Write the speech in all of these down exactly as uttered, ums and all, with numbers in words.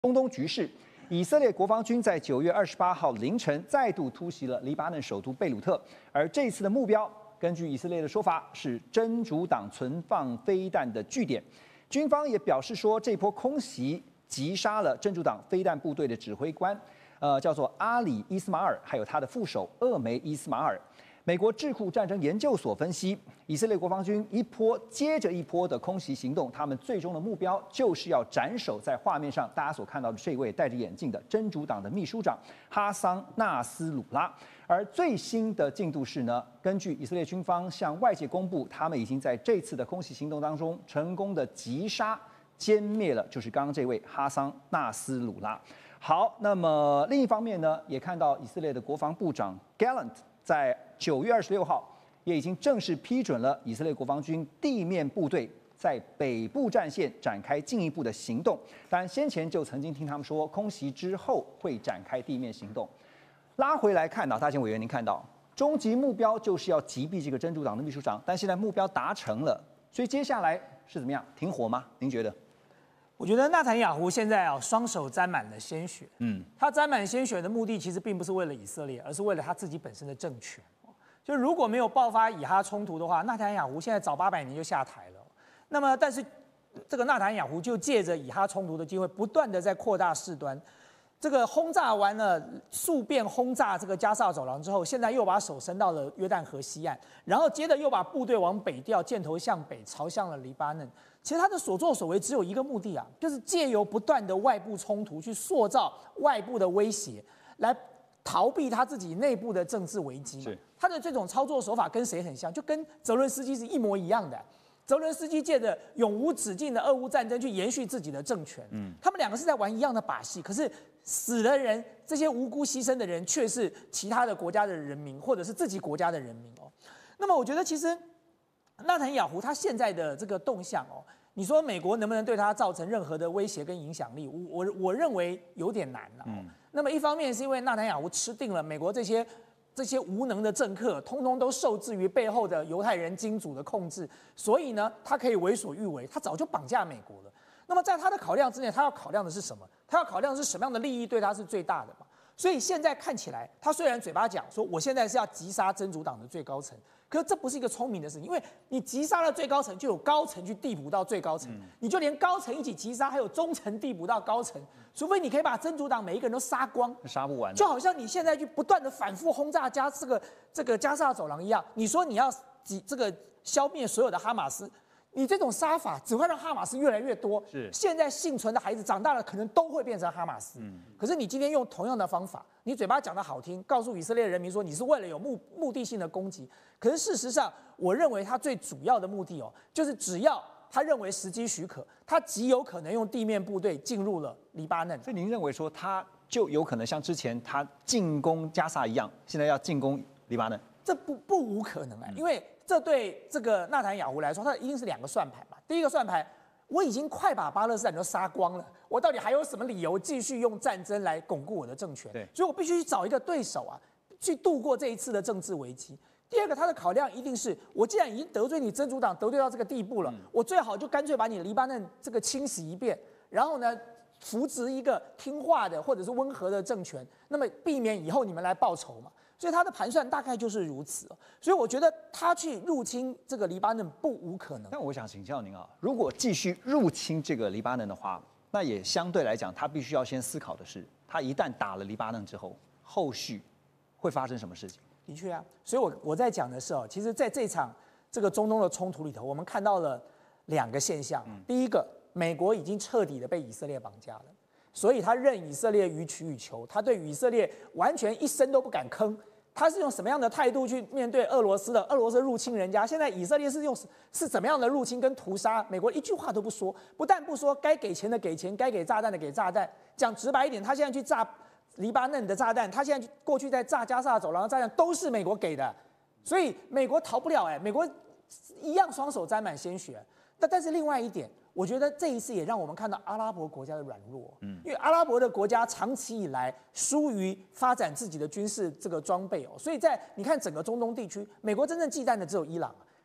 中东局势，以色列国防军在九月二十八号凌晨再度突袭了黎巴嫩首都贝鲁特，而这次的目标，根据以色列的说法，是真主党存放飞弹的据点。军方也表示说，这波空袭击杀了真主党飞弹部队的指挥官，呃，叫做阿里伊斯马尔，还有他的副手厄梅伊斯马尔。美国智库战争研究所分析，以色列国防军一波接着一波的空袭行动，他们最终的目标就是要斩首在画面上大家所看到的这位戴着眼镜的真主党的秘书长哈桑纳斯鲁拉。而最新的进度是呢，根据以色列军方向外界公布，他们已经在这次的空袭行动当中成功的击杀、歼灭了，就是刚刚这位哈桑纳斯鲁拉。好，那么另一方面呢，也看到以色列的国防部长 Gallant。在九月二十六号，也已经正式批准了以色列国防军地面部队在北部战线展开进一步的行动。当然，先前就曾经听他们说，空袭之后会展开地面行动。拉回来看到，大前委员，您看到，终极目标就是要击毙这个真主党的秘书长，但现在目标达成了，所以接下来是怎么样？停火吗？您觉得？ 我觉得纳坦雅胡现在啊，双手沾满了鲜血。嗯，他沾满鲜血的目的其实并不是为了以色列，而是为了他自己本身的政权。就如果没有爆发以哈冲突的话，纳坦雅胡现在早八百年就下台了。那么，但是这个纳坦雅胡就借着以哈冲突的机会，不断的在扩大事端。这个轰炸完了，数遍轰炸这个加萨走廊之后，现在又把手伸到了约旦河西岸，然后接着又把部队往北调，箭头向北，朝向了黎巴嫩。其实他的所作所为只有一个目的啊，就是借由不断的外部冲突去塑造外部的威胁，来逃避他自己内部的政治危机嘛。他的这种操作手法跟谁很像？就跟泽伦斯基是一模一样的。泽伦斯基借着永无止境的俄乌战争去延续自己的政权，嗯，他们两个是在玩一样的把戏，可是死的人，这些无辜牺牲的人，却是其他的国家的人民，或者是自己国家的人民哦。那么，我觉得其实纳坦雅胡他现在的这个动向哦，你说美国能不能对他造成任何的威胁跟影响力？我我我认为有点难了、哦。嗯、那么一方面是因为纳坦雅胡吃定了美国这些。这些无能的政客，通通都受制于背后的犹太人金主的控制，所以呢，他可以为所欲为，他早就绑架美国了。那么在他的考量之内，他要考量的是什么？他要考量的是什么样的利益对他是最大的嘛？所以现在看起来，他虽然嘴巴讲说我现在是要击杀真主党的最高层，可是这不是一个聪明的事情，因为你击杀了最高层，就有高层去递补到最高层，嗯、你就连高层一起击杀，还有中层递补到高层。除非你可以把真主党每一个人都杀光， 杀不完， 就好像你现在去不断的反复轰炸加这个这个加沙走廊一样。你说你要这个消灭所有的哈马斯，你这种杀法只会让哈马斯越来越多。是，现在幸存的孩子长大了，可能都会变成哈马斯。嗯，可是你今天用同样的方法，你嘴巴讲得好听，告诉以色列人民说你是为了有目目的性的攻击，可是事实上，我认为他最主要的目的哦，就是只要。他认为时机许可，他极有可能用地面部队进入了黎巴嫩。 所以您认为说，他就有可能像之前他进攻加沙一样，现在要进攻黎巴嫩？ 这不不无可能啊，因为这对这个纳坦雅胡来说，他一定是两个算盘嘛。第一个算盘，我已经快把巴勒斯坦都杀光了，我到底还有什么理由继续用战争来巩固我的政权？对，所以我必须去找一个对手啊，去度过这一次的政治危机。第二个，他的考量一定是，我既然已经得罪你真主党，得罪到这个地步了，嗯、我最好就干脆把你黎巴嫩这个清洗一遍，然后呢，扶植一个听话的或者是温和的政权，那么避免以后你们来报仇嘛。所以他的盘算大概就是如此。所以我觉得他去入侵这个黎巴嫩不无可能。 但我想请教您啊，如果继续入侵这个黎巴嫩的话，那也相对来讲，他必须要先思考的是，他一旦打了黎巴嫩之后，后续会发生什么事情？ 的确啊，所以我我在讲的是哦，其实在这场这个中东的冲突里头，我们看到了两个现象。嗯、第一个，美国已经彻底的被以色列绑架了，所以他任以色列予取予求，他对以色列完全一声都不敢吭。他是用什么样的态度去面对俄罗斯的？俄罗斯入侵人家，现在以色列是用是怎么样的入侵跟屠杀？美国一句话都不说，不但不说，该给钱的给钱，该给炸弹的给炸弹。讲直白一点，他现在去炸黎巴嫩的炸弹，他现在过去在炸加沙走廊的炸弹都是美国给的，所以美国逃不了哎、欸，美国一样双手沾满鲜血。但但是另外一点，我觉得这一次也让我们看到阿拉伯国家的软弱，嗯，因为阿拉伯的国家长期以来疏于发展自己的军事这个装备哦，所以在你看整个中东地区，美国真正忌惮的只有伊朗。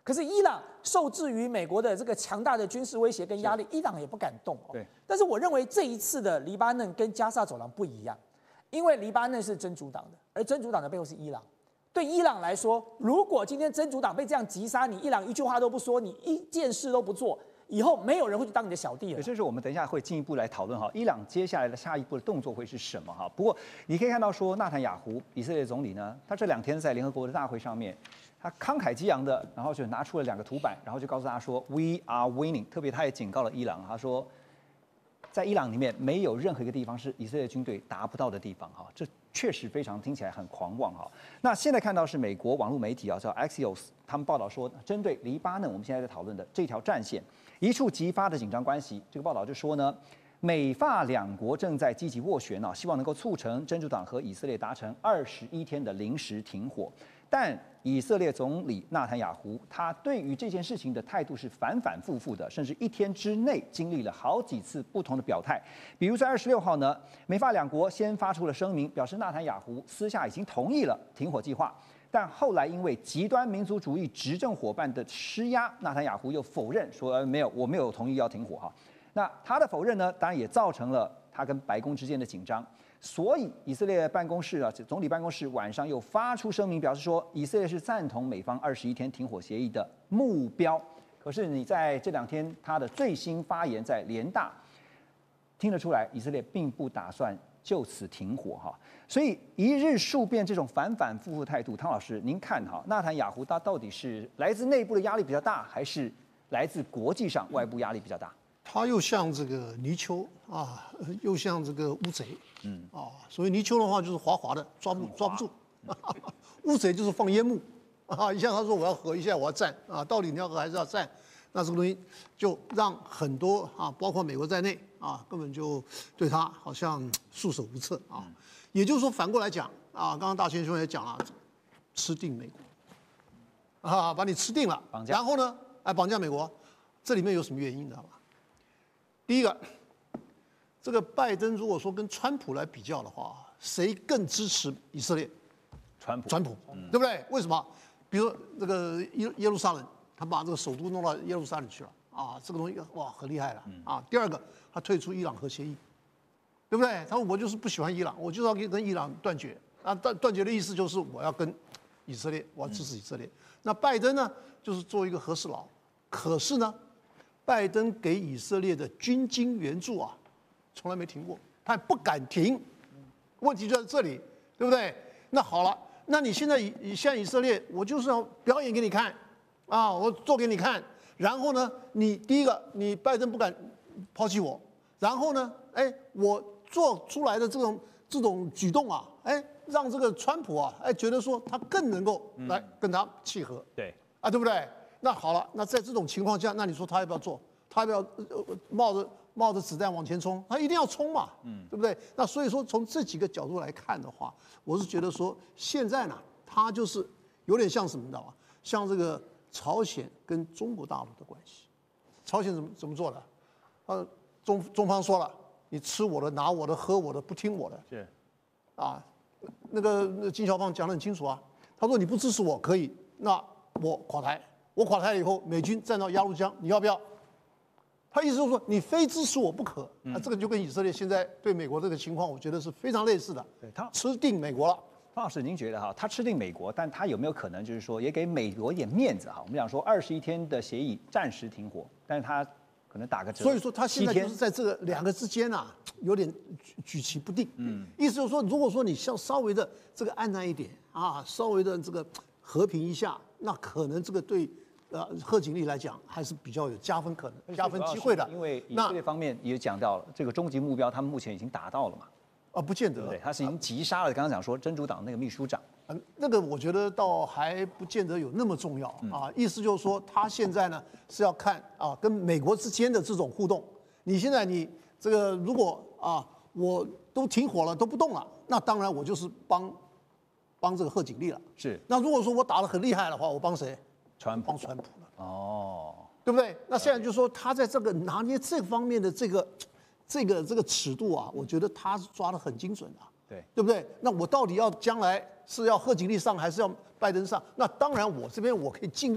可是伊朗受制于美国的这个强大的军事威胁跟压力，伊朗也不敢动哦。 对。 但是我认为这一次的黎巴嫩跟加沙走廊不一样，因为黎巴嫩是真主党的，而真主党的背后是伊朗。对伊朗来说，如果今天真主党被这样击杀，你伊朗一句话都不说，你一件事都不做，以后没有人会去当你的小弟了。 这是我们等一下会进一步来讨论哈，伊朗接下来的下一步的动作会是什么哈？不过你可以看到说，纳坦雅胡以色列总理呢，他这两天在联合国的大会上面。他慷慨激昂的，然后就拿出了两个图板，然后就告诉大家说 "We are winning"。特别他也警告了伊朗，他说，在伊朗里面没有任何一个地方是以色列军队达不到的地方哈，这确实非常听起来很狂妄哈。那现在看到是美国网络媒体啊，叫 Axios， 他们报道说，针对黎巴嫩我们现在在讨论的这条战线一触即发的紧张关系，这个报道就说呢。美法两国正在积极斡旋啊，希望能够促成真主党和以色列达成二十一天的临时停火。但以色列总理纳坦雅胡他对于这件事情的态度是反反复复的，甚至一天之内经历了好几次不同的表态。比如在二十六号呢，美法两国先发出了声明，表示纳坦雅胡私下已经同意了停火计划。但后来因为极端民族主义执政伙伴的施压，纳坦雅胡又否认说、呃、没有，我没有同意要停火哈。那他的否认呢，当然也造成了他跟白宫之间的紧张。所以以色列办公室啊，总理办公室晚上又发出声明，表示说以色列是赞同美方二十一天停火协议的目标。可是你在这两天他的最新发言在联大听得出来，以色列并不打算就此停火哈。所以一日数变这种反反复复态度，汤老师您看哈，纳坦雅胡他到底是来自内部的压力比较大，还是来自国际上外部压力比较大？ 他又像这个泥鳅啊，又像这个乌贼，嗯啊，所以泥鳅的话就是滑滑的，抓不抓不住；乌贼就是放烟幕啊，一下他说我要合，一下我要站啊，到底你要合还是要站？那这个东西就让很多啊，包括美国在内啊，根本就对他好像束手无策啊。也就是说，反过来讲啊，刚刚大千兄也讲了，吃定美国啊，把你吃定了，然后呢，哎，绑架美国，这里面有什么原因，你知道吧？第一个，这个拜登如果说跟川普来比较的话，谁更支持以色列？ 川普， 川普，嗯、对不对？为什么？比如这个耶耶路撒冷，他把这个首都弄到耶路撒冷去了啊，这个东西哇很厉害了啊。第二个，他退出伊朗核协议，对不对？他说我就是不喜欢伊朗，我就是要跟伊朗断绝啊。断断绝的意思就是我要跟以色列，我要支持以色列。那拜登呢，就是做一个和事佬，可是呢？拜登给以色列的军经援助啊，从来没停过，他也不敢停。问题就在这里，对不对？那好了，那你现在以现在以色列，我就是要表演给你看，啊，我做给你看。然后呢，你第一个，你拜登不敢抛弃我，然后呢，哎，我做出来的这种这种举动啊，哎，让这个川普啊，哎，觉得说他更能够来跟他契合， 嗯、对， 啊，对不对？那好了，那在这种情况下，那你说他要不要做？他要不要冒着冒着子弹往前冲？他一定要冲嘛，嗯，对不对？那所以说，从这几个角度来看的话，我是觉得说，现在呢，他就是有点像什么，你知道吗？像这个朝鲜跟中国大陆的关系。朝鲜怎么怎么做的？呃，中中方说了，你吃我的、拿我的、喝我的，不听我的， 是， 啊，那个那金小胖讲得很清楚啊，他说你不支持我可以，那我垮台。我垮台了以后，美军站到鸭绿江，你要不要？他意思就是说，你非支持我不可。啊，这个就跟以色列现在对美国这个情况，我觉得是非常类似的。 对他吃定美国了。 方老师，您觉得哈，他吃定美国，但他有没有可能就是说，也给美国一点面子哈？我们讲说二十一天的协议暂时停火，但是他可能打个折。 所以说他现在就是在这个两个之间啊，有点举举棋不定。嗯，意思就是说，如果说你稍稍微的这个按捺一点啊，稍微的这个和平一下，那可能这个对。呃，贺锦丽来讲还是比较有加分可能、加分机会的。 因为以色列方面也讲到了，这个终极目标他们目前已经达到了嘛？ 啊，不见得， 对，他是已经击杀了。刚刚讲说真主党那个秘书长， 嗯，那个我觉得倒还不见得有那么重要啊。意思就是说，他现在呢是要看啊跟美国之间的这种互动。你现在你这个如果啊我都停火了都不动了，那当然我就是帮帮这个贺锦丽了。 是。 那如果说我打得很厉害的话，我帮谁？ 川普， 帮川普了， 哦， 对不对？那现在就说他在这个拿捏这方面的这个、这个、这个尺度啊，我觉得他是抓得很精准的， 对， 对不对？那我到底要将来是要贺锦丽上还是要拜登上？那当然，我这边我可以尽力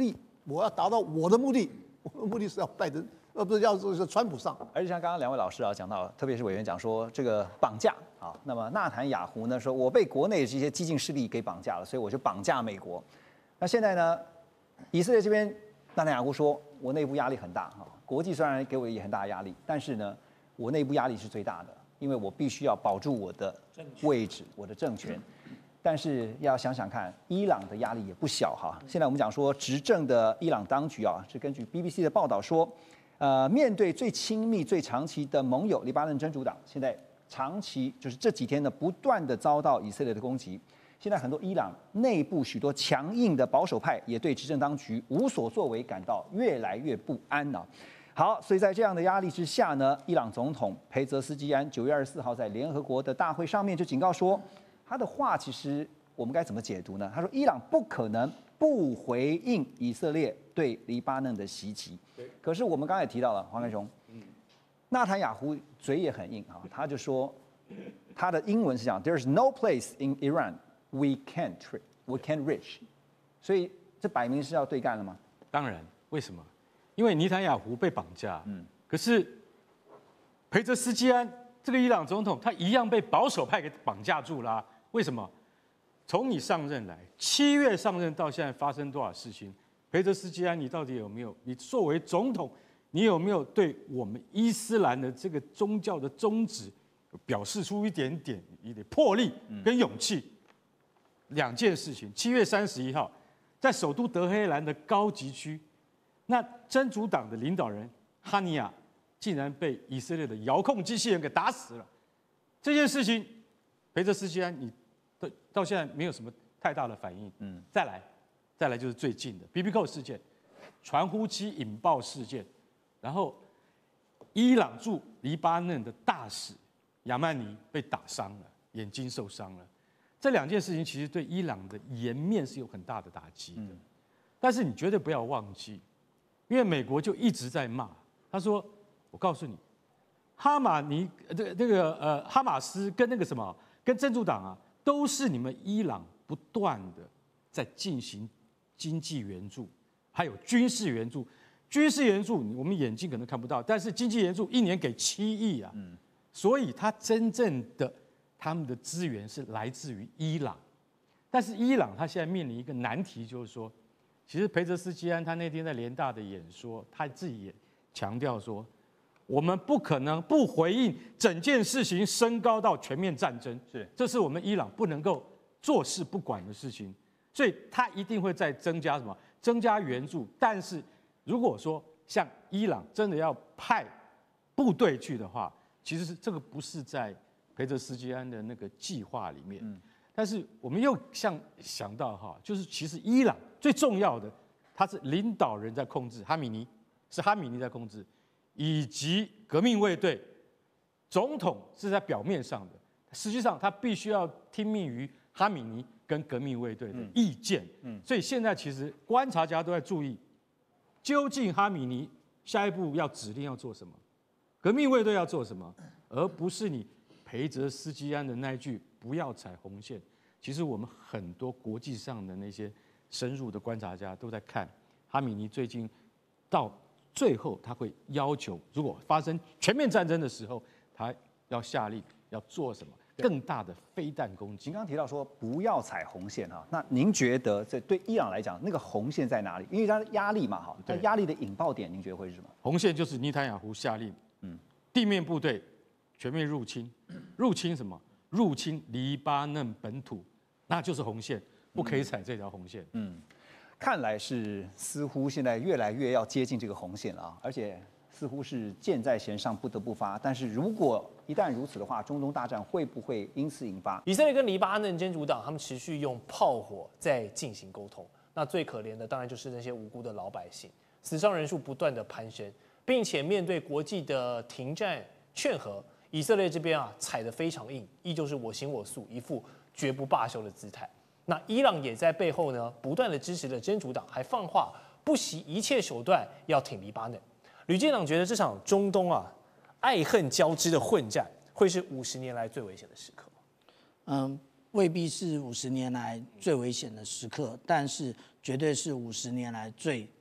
我要达到我的目的，我的目的是要拜登，而不是要这个川普上。 而且像刚刚两位老师啊讲到，特别是委员讲说这个绑架啊，那么纳坦雅胡呢说，我被国内这些激进势力给绑架了，所以我就绑架美国。那现在呢，以色列这边纳坦雅胡说，我内部压力很大哈，国际虽然给我也很大的压力，但是呢，我内部压力是最大的，因为我必须要保住我的位置，我的政权。但是要想想看，伊朗的压力也不小哈。现在我们讲说，执政的伊朗当局啊，是根据 B B C 的报道说，呃，面对最亲密、最长期的盟友黎巴嫩真主党，现在长期就是这几天呢，不断的遭到以色列的攻击。现在很多伊朗内部许多强硬的保守派也对执政当局无所作为感到越来越不安啊。好，所以在这样的压力之下呢，伊朗总统裴泽斯基安九月二十四号在联合国的大会上面就警告说。他的话其实我们该怎么解读呢？他说，伊朗不可能不回应以色列对黎巴嫩的袭击。可是我们刚才也提到了，黄开雄，纳坦雅胡嘴也很硬啊，他就说，他的英文是讲 ，There's no place in Iran we can't we can't reach。所以这摆明是要对干了吗？ 当然，为什么？因为尼坦雅胡被绑架，嗯，可是裴泽斯基安这个伊朗总统，他一样被保守派给绑架住了、啊。为什么？从你上任来，七月上任到现在发生多少事情？裴泽斯基安，你到底有没有？你作为总统，你有没有对我们伊斯兰的这个宗教的宗旨表示出一点点一点魄力跟勇气？两件事情。七月三十一号，在首都德黑兰的高级区，那真主党的领导人哈尼亚竟然被以色列的遥控机器人给打死了。这件事情，裴泽斯基安，你到到现在没有什么太大的反应。嗯，再来，再来就是最近的 B B Q 事件，传呼机引爆事件，然后伊朗驻黎巴嫩的大使亚曼尼被打伤了，眼睛受伤了。这两件事情其实对伊朗的颜面是有很大的打击的。嗯、但是你绝对不要忘记，因为美国就一直在骂，他说：“我告诉你。”哈马尼这这个呃哈马斯跟那个什么跟真主党啊，都是你们伊朗不断的在进行经济援助，还有军事援助。军事援助我们眼睛可能看不到，但是经济援助一年给七亿啊，嗯，所以它真正的他们的资源是来自于伊朗。但是伊朗他现在面临一个难题，就是说，其实裴泽斯基安他那天在联大的演说，他自己也强调说。我们不可能不回应整件事情升高到全面战争，是，这是我们伊朗不能够坐视不管的事情，所以他一定会再增加什么？增加援助。但是如果说像伊朗真的要派部队去的话，其实是这个不是在裴泽斯基安的那个计划里面。嗯，但是我们又像想到哈，就是其实伊朗最重要的，他是领导人在控制，哈米尼是哈米尼在控制。以及革命卫队，总统是在表面上的，实际上他必须要听命于哈米尼跟革命卫队的意见。嗯，嗯所以现在其实观察家都在注意，究竟哈米尼下一步要指令要做什么，革命卫队要做什么，而不是你裴泽斯基安的那一句“不要踩红线”。其实我们很多国际上的那些深入的观察家都在看哈米尼最近到。最后，他会要求，如果发生全面战争的时候，他要下令要做什么更大的飞弹攻击。 您刚刚提到说不要踩红线哈，那您觉得这对伊朗来讲，那个红线在哪里？因为它压力嘛哈，那压力的引爆点，您觉得会是什么？ 红线就是尼坦雅胡下令，嗯，地面部队全面入侵，入侵什么？入侵黎巴嫩本土，那就是红线，不可以踩这条红线。嗯。嗯看来是似乎现在越来越要接近这个红线了啊，而且似乎是箭在弦上不得不发。但是如果一旦如此的话，中东大战会不会因此引发？ 以色列跟黎巴嫩真主党他们持续用炮火在进行沟通，那最可怜的当然就是那些无辜的老百姓，死伤人数不断的攀升，并且面对国际的停战劝和，以色列这边啊踩得非常硬，依旧是我行我素，一副绝不罢休的姿态。那伊朗也在背后呢，不断的支持着真主党，还放话不惜一切手段要挺黎巴嫩。吕建党觉得这场中东啊爱恨交织的混战，会是五十年来最危险的时刻吗？ 嗯，未必是五十年来最危险的时刻，但是绝对是五十年来最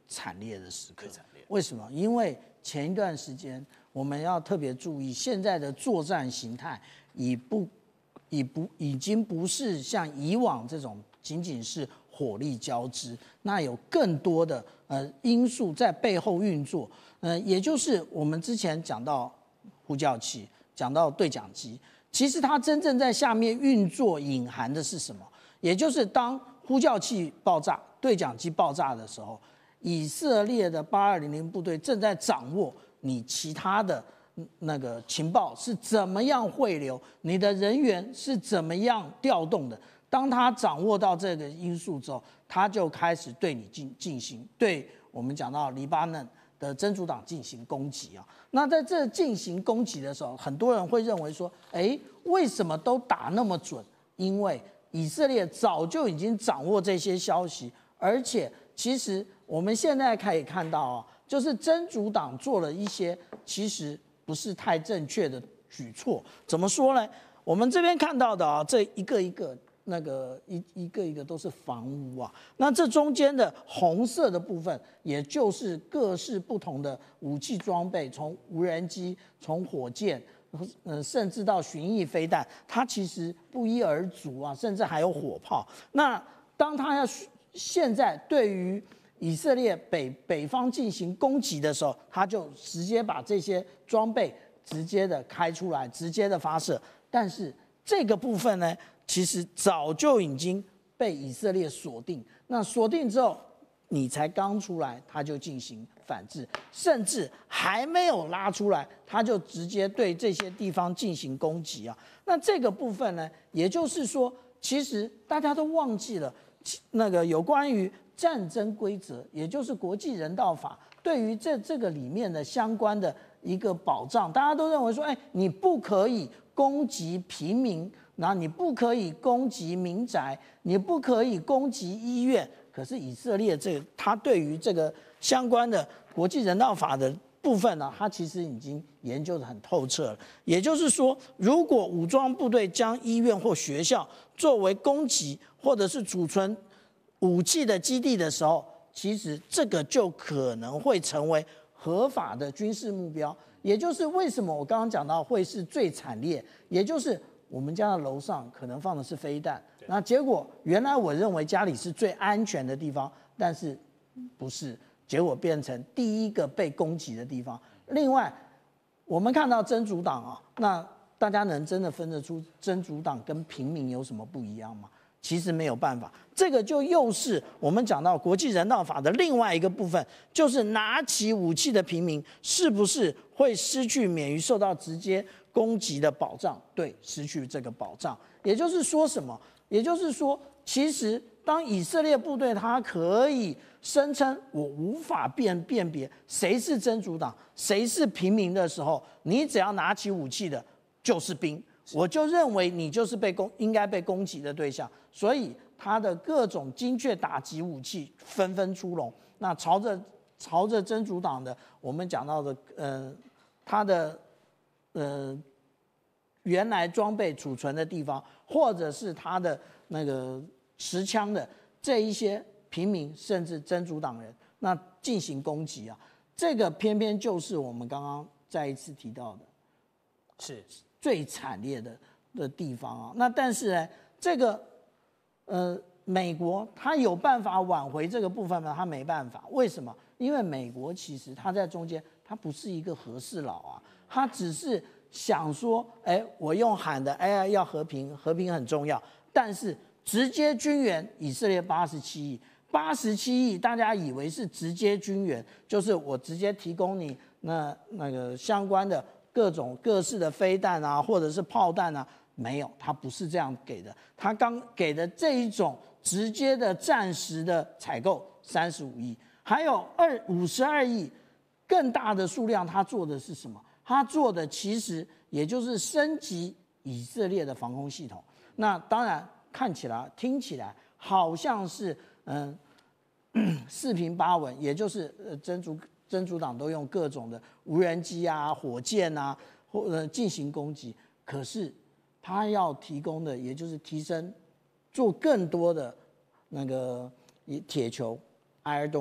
惨烈的时刻。为什么？因为前一段时间我们要特别注意，现在的作战形态已不已不已经不是像以往这种仅仅是火力交织，那有更多的呃因素在背后运作。呃，也就是我们之前讲到呼叫器，讲到对讲机，其实它真正在下面运作隐含的是什么？也就是当呼叫器爆炸、对讲机爆炸的时候，以色列的八二零零部队正在掌握你其他的那个情报是怎么样汇流，你的人员是怎么样调动的。当他掌握到这个因素之后，他就开始对你进进行对我们讲到黎巴嫩的真主党进行攻击啊。那在这进行攻击的时候，很多人会认为说，哎，为什么都打那么准？因为以色列早就已经掌握这些消息，而且其实我们现在可以看到啊，就是真主党做了一些其实不是太正确的举措。怎么说呢？我们这边看到的啊，这一个一个那个一一个一个都是房屋啊。那这中间的红色的部分，也就是各式不同的武器装备，从无人机，从火箭。呃，甚至到巡弋飞弹，它其实不一而足啊，甚至还有火炮。那当它要现在对于以色列北北方进行攻击的时候，它就直接把这些装备直接的开出来，直接的发射。但是这个部分呢，其实早就已经被以色列锁定。那锁定之后，你才刚出来，他就进行反制，甚至还没有拉出来，他就直接对这些地方进行攻击啊。那这个部分呢，也就是说，其实大家都忘记了那个有关于战争规则，也就是国际人道法对于这这个里面的相关的一个保障，大家都认为说，哎，你不可以攻击平民，然后你不可以攻击民宅，你不可以攻击医院。可是以色列这个，他对于这个相关的国际人道法的部分呢，他其实已经研究得很透彻了。也就是说，如果武装部队将医院或学校作为攻击或者是储存武器的基地的时候，其实这个就可能会成为合法的军事目标。也就是为什么我刚刚讲到会是最惨烈，也就是我们家的楼上可能放的是飞弹。那结果，原来我认为家里是最安全的地方，但是不是，结果变成第一个被攻击的地方。另外，我们看到真主党啊，那大家能真的分得出真主党跟平民有什么不一样吗？其实没有办法，这个就又是我们讲到国际人道法的另外一个部分，就是拿起武器的平民是不是会失去免于受到直接攻击的保障？对，失去这个保障。也就是说什么？也就是说，其实当以色列部队他可以声称我无法辨辨别谁是真主党，谁是平民的时候，你只要拿起武器的就是兵，我就认为你就是被攻应该被攻击的对象。所以他的各种精确打击武器纷纷出笼。那朝着朝着真主党的我们讲到的呃他的呃原来装备储存的地方，或者是他的那个持枪的这一些平民，甚至真主党人，那进行攻击啊，这个偏偏就是我们刚刚再一次提到的， 是最惨烈的的地方啊。那但是呢，这个呃，美国他有办法挽回这个部分吗？他没办法，为什么？因为美国其实他在中间，他不是一个和事佬啊，他只是想说，哎，我用喊的，哎，要和平，和平很重要，但是直接军援以色列八十七亿，八十七亿，大家以为是直接军援，就是我直接提供你那那个相关的各种各式的飞弹啊，或者是炮弹啊，没有，他不是这样给的，他刚给的这一种直接的战时的采购三十五亿，还有二五十二亿，更大的数量，他做的是什么？他做的其实也就是升级以色列的防空系统。那当然看起来、听起来好像是嗯四平八稳，也就是呃真主真主党都用各种的无人机啊、火箭啊，或者进行攻击。可是他要提供的，也就是提升、做更多的那个铁球、Iron Dome，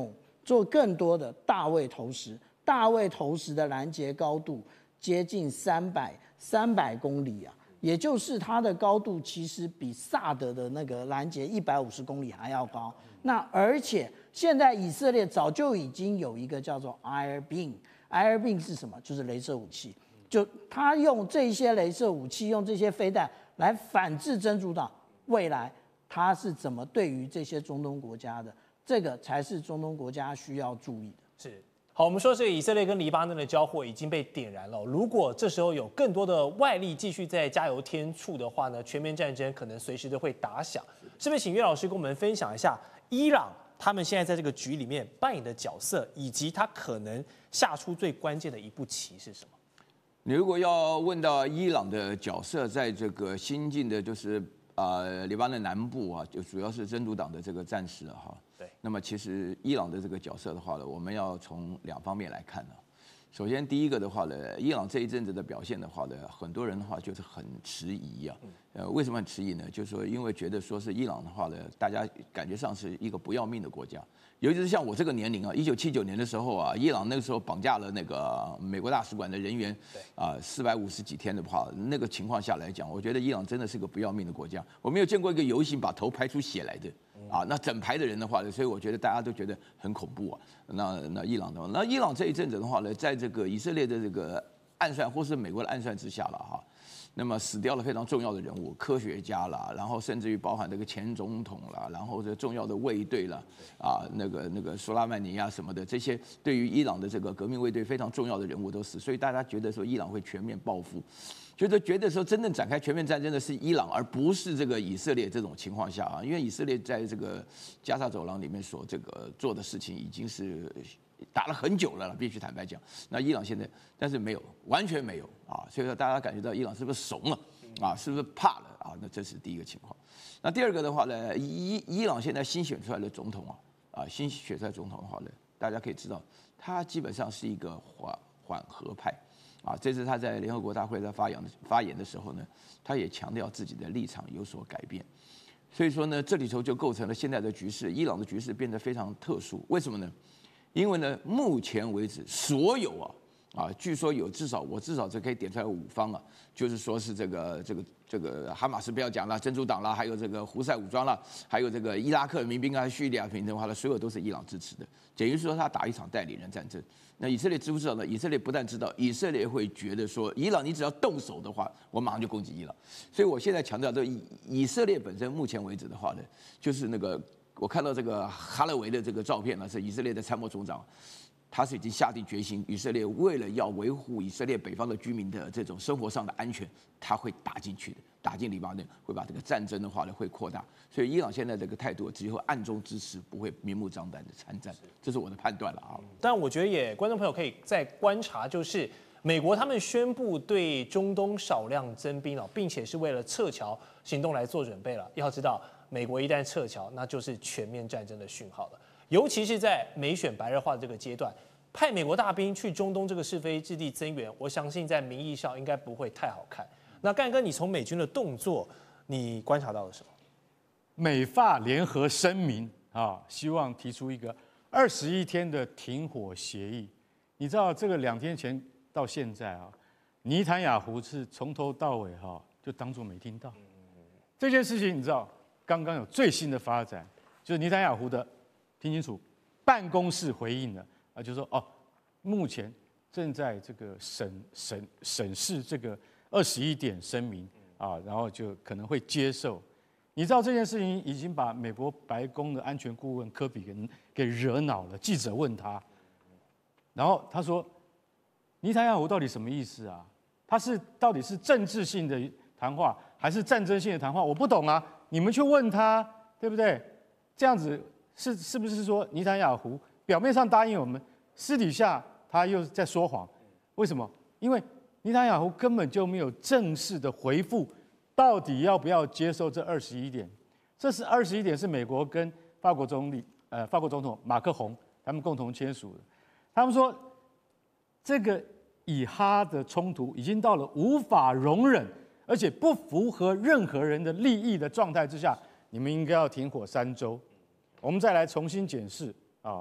做更多的大卫投石。大卫投石的拦截高度接近三百三百公里啊，也就是它的高度其实比萨德的那个拦截一百五十公里还要高。那而且现在以色列早就已经有一个叫做 Iron Beam，Iron Beam 是什么？就是雷射武器。就他用这些雷射武器，用这些飞弹来反制真主党，未来他是怎么对于这些中东国家的？这个才是中东国家需要注意的。 是。好，我们说这个以色列跟黎巴嫩的交火已经被点燃了。如果这时候有更多的外力继续在加油添醋的话呢，全面战争可能随时都会打响。是不是请岳老师跟我们分享一下伊朗他们现在在这个局里面扮演的角色，以及他可能下出最关键的一步棋是什么？ 你如果要问到伊朗的角色，在这个新进的，就是呃黎巴嫩南部啊，就主要是真主党的这个战士哈。 对。 那么其实伊朗的这个角色的话呢，我们要从两方面来看呢。首先第一个的话呢，伊朗这一阵子的表现的话呢，很多人的话就是很迟疑啊。呃，为什么很迟疑呢？就是说因为觉得说是伊朗的话呢，大家感觉上是一个不要命的国家。尤其是像我这个年龄啊，一九七九年的时候啊，伊朗那个时候绑架了那个美国大使馆的人员，啊，四百五十几天的话，那个情况下来讲，我觉得伊朗真的是个不要命的国家。我没有见过一个游行把头拍出血来的，啊，那整排的人的话呢，所以我觉得大家都觉得很恐怖啊。那那伊朗的话，那伊朗这一阵子的话呢，在这个以色列的这个暗算或是美国的暗算之下了哈。那么死掉了非常重要的人物，科学家啦，然后甚至于包含这个前总统啦，然后这重要的卫队啦，啊，那个那个苏拉曼尼亚什么的，这些对于伊朗的这个革命卫队非常重要的人物都死，所以大家觉得说伊朗会全面报复，觉得觉得说真正展开全面战争的是伊朗，而不是这个以色列这种情况下啊，因为以色列在这个加沙走廊里面所这个做的事情已经是打了很久了，必须坦白讲。那伊朗现在，但是没有，完全没有啊，所以说大家感觉到伊朗是不是怂了啊？是不是怕了啊？那这是第一个情况。那第二个的话呢，伊伊朗现在新选出来的总统啊，啊，新选出来总统的话呢，大家可以知道，他基本上是一个缓缓和派啊。这次他在联合国大会在发言发言的时候呢，他也强调自己的立场有所改变。所以说呢，这里头就构成了现在的局势，伊朗的局势变得非常特殊。为什么呢？因为呢，目前为止，所有啊啊，据说有至少我至少这可以点出来五方啊，就是说是这个这个这个哈马斯不要讲了，真主党啦，还有这个胡塞武装啦，还有这个伊拉克民兵啊、叙利亚民兵的话呢，所有都是伊朗支持的，等于说他打一场代理人战争。那以色列知不知道呢？以色列不但知道，以色列会觉得说，伊朗你只要动手的话，我马上就攻击伊朗。所以我现在强调，这以以色列本身目前为止的话呢，就是那个。我看到这个哈勒维的这个照片呢，是以色列的参谋总长，他是已经下定决心，以色列为了要维护以色列北方的居民的这种生活上的安全，他会打进去的，打进黎巴嫩，会把这个战争的话呢会扩大。所以伊朗现在这个态度只会暗中支持，不会明目张胆的参战，这是我的判断了啊。 但我觉得也观众朋友可以再观察，就是美国他们宣布对中东少量增兵了，并且是为了撤侨行动来做准备了。要知道，美国一旦撤侨，那就是全面战争的讯号了。尤其是在美选白热化的这个阶段，派美国大兵去中东这个是非之地增援，我相信在名义上应该不会太好看。那干哥，你从美军的动作，你观察到了什么？ 美法联合声明啊，希望提出一个二十一天的停火协议。你知道这个两天前到现在啊，尼坦雅胡是从头到尾哈、啊、就当作没听到这件事情。你知道刚刚有最新的发展，就是尼坦雅胡的听清楚办公室回应了啊，就说哦，目前正在这个审审审视这个二十一点声明啊，然后就可能会接受。你知道这件事情已经把美国白宫的安全顾问科比给给惹恼了。记者问他，然后他说：“尼坦雅胡到底什么意思啊？他是到底是政治性的谈话，还是战争性的谈话？我不懂啊！你们去问他，对不对？这样子是是不是说尼坦雅胡表面上答应我们，私底下他又在说谎？为什么？因为尼坦雅胡根本就没有正式的回复。”到底要不要接受这二十一点？这是二十一点是美国跟法国总理呃法国总统马克宏他们共同签署的。他们说，这个以哈的冲突已经到了无法容忍，而且不符合任何人的利益的状态之下，你们应该要停火三周。我们再来重新检视啊，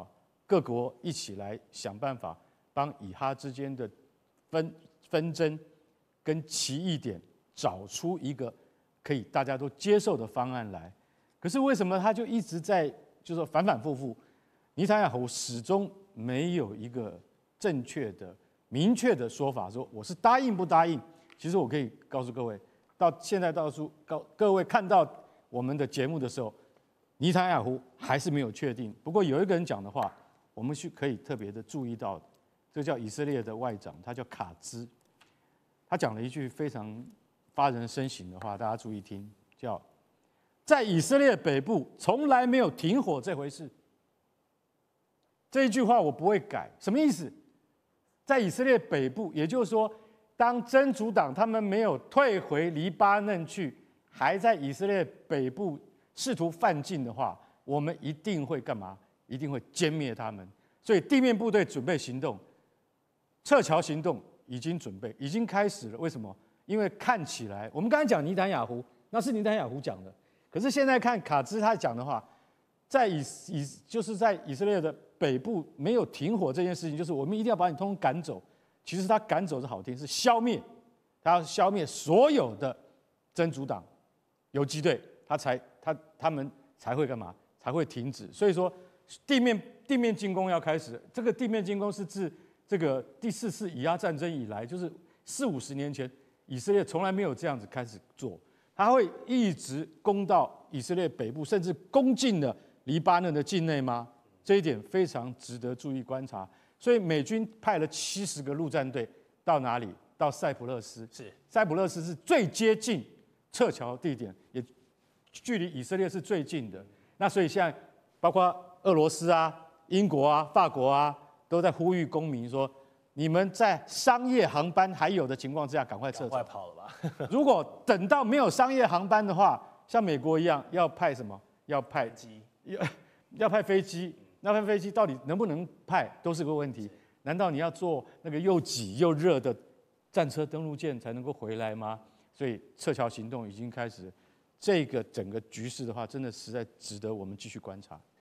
各国一起来想办法，帮以哈之间的纷纷争跟歧义点找出一个可以大家都接受的方案来。可是为什么他就一直在就是说反反复复？尼坦雅胡始终没有一个正确的、明确的说法，说我是答应不答应。其实我可以告诉各位，到现在到处告各位看到我们的节目的时候，尼坦雅胡还是没有确定。不过有一个人讲的话，我们是可以特别的注意到，这叫以色列的外长，他叫卡兹，他讲了一句非常发人深省的话，大家注意听，叫在以色列北部从来没有停火这回事。这一句话我不会改，什么意思？在以色列北部，也就是说，当真主党他们没有退回黎巴嫩去，还在以色列北部试图犯境的话，我们一定会干嘛？一定会歼灭他们。所以地面部队准备行动，撤侨行动已经准备，已经开始了。为什么？因为看起来，我们刚才讲尼坦雅胡，那是尼坦雅胡讲的，可是现在看卡兹他讲的话，在以以就是在以色列的北部没有停火这件事情，就是我们一定要把你通通赶走。其实他赶走是好听，是消灭，他要消灭所有的真主党游击队，他才他他们才会干嘛？才会停止。所以说，地面地面进攻要开始。这个地面进攻是自这个第四次以哈战争以来，就是四五十年前，以色列从来没有这样子开始做。他会一直攻到以色列北部，甚至攻进了黎巴嫩的境内吗？这一点非常值得注意观察。所以美军派了七十个陆战队到哪里？到塞浦路斯。 是塞浦路斯是最接近撤侨地点，也距离以色列是最近的。那所以现在包括俄罗斯啊、英国啊、法国啊，都在呼吁公民说：你们在商业航班还有的情况之下，赶快撤侨。 快跑了吧？ 如果等到没有商业航班的话，像美国一样，要派什么？要派机要要派飞机。那派飞机到底能不能派，都是个问题。难道你要坐那个又挤又热的战车登陆舰才能够回来吗？所以撤侨行动已经开始，这个整个局势的话，真的实在值得我们继续观察。